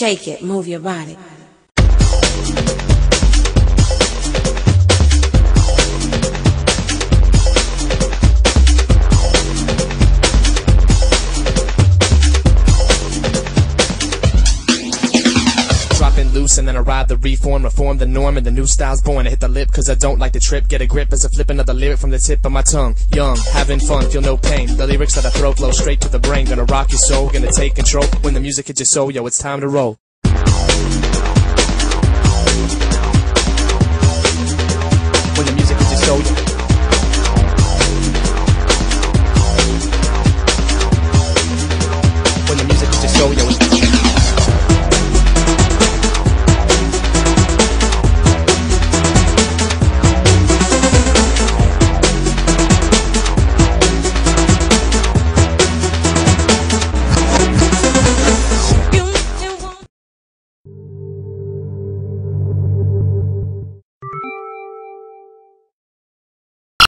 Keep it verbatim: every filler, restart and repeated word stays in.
Shake it, move your body. Dropping loose and then arrive the reform, reform the norm and the new style's born. I hit the lip cause I don't like the trip, get a grip as I flip another lyric from the tip of my tongue. Young, having fun, feel no pain. The lyrics that I throw flow straight to the brain, gonna rock your soul, gonna take control. When the music hits your soul, yo, it's time to roll.